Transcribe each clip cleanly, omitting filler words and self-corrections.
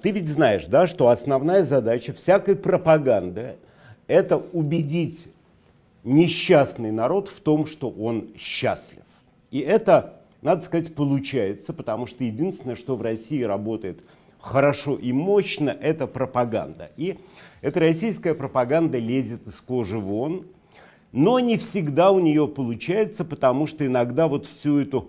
ты ведь знаешь, да, что основная задача всякой пропаганды — это убедить несчастный народ в том, что он счастлив. И это, надо сказать, получается, потому что единственное, что в России работает хорошо и мощно, это пропаганда. И эта российская пропаганда лезет из кожи вон, но не всегда у нее получается, потому что иногда вот всю эту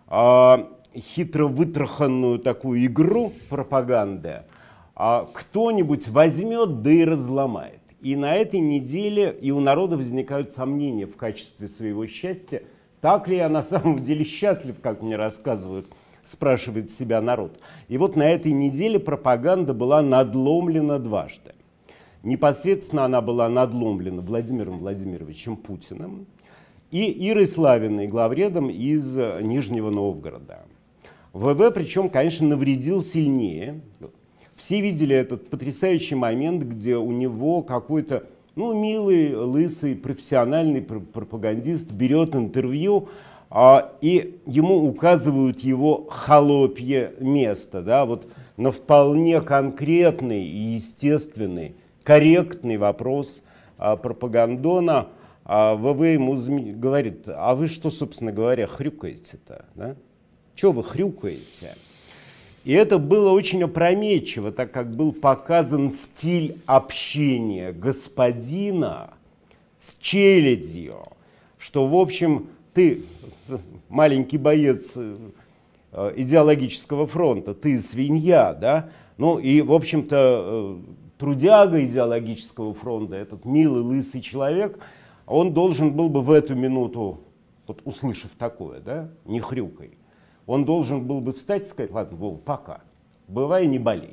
хитро вытраханную такую игру пропаганды кто-нибудь возьмет, да и разломает. И на этой неделе и у народа возникают сомнения в качестве своего счастья. Так ли я на самом деле счастлив, как мне рассказывают, спрашивает себя народ. И вот на этой неделе пропаганда была надломлена дважды. Непосредственно она была надломлена Владимиром Владимировичем Путиным и Ирой Славиной, главредом из Нижнего Новгорода. ВВ, причем, конечно, навредил сильнее. Все видели этот потрясающий момент, где у него какой-то милый, лысый, профессиональный пропагандист берет интервью, и ему указывают его холопье место, да, вот на вполне конкретный и естественный, корректный вопрос пропагандона. ВВ ему говорит: а вы что, собственно говоря, хрюкаете-то? Да? Чего вы хрюкаете? И это было очень опрометчиво, так как был показан стиль общения господина с челядью, что, в общем, ты маленький боец идеологического фронта, ты свинья, да? Ну и, в общем-то, трудяга идеологического фронта, этот милый лысый человек, он должен был бы в эту минуту, вот услышав такое, да, не хрюкай, он должен был бы встать и сказать: ладно, Вова, пока, бывай, не болей.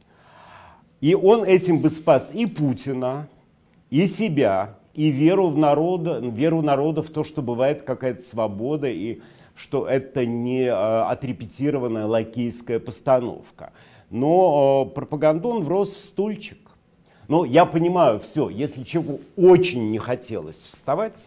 И он этим бы спас и Путина, и себя, и веру народа в то, что бывает какая-то свобода, и что это не отрепетированная лакейская постановка. Но пропагандон врос в стульчик. Но я понимаю, все, если человеку очень не хотелось вставать,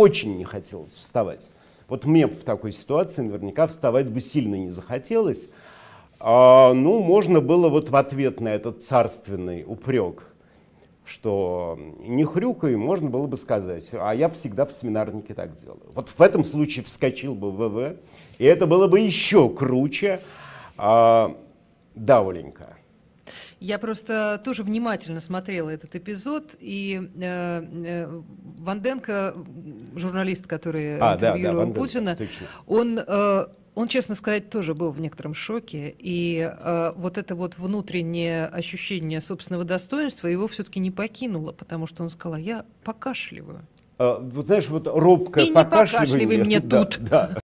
вот мне в такой ситуации наверняка вставать бы сильно не захотелось. Можно было вот в ответ на этот царственный упрек, что не хрюкай, можно было бы сказать: а я всегда в семинарнике так делаю. Вот в этом случае вскочил бы ВВ, и это было бы еще круче. Да, Оленька. Я просто тоже внимательно смотрела этот эпизод, и Ванденко, журналист, который интервьюировал Путина, он, честно сказать, тоже был в некотором шоке, и вот это вот внутреннее ощущение собственного достоинства его все-таки не покинуло, потому что он сказал: я покашливаю. Вот знаешь, вот робкое и покашливание. И не покашливай мне тут. Да.